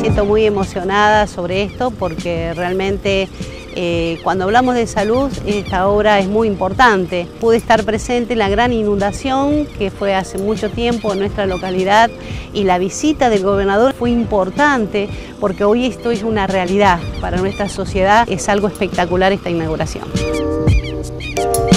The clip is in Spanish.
siento muy emocionada sobre esto porque realmente cuando hablamos de salud, esta obra es muy importante. Pude estar presente en la gran inundación que fue hace mucho tiempo en nuestra localidad y la visita del gobernador fue importante porque hoy esto es una realidad para nuestra sociedad. Es algo espectacular esta inauguración.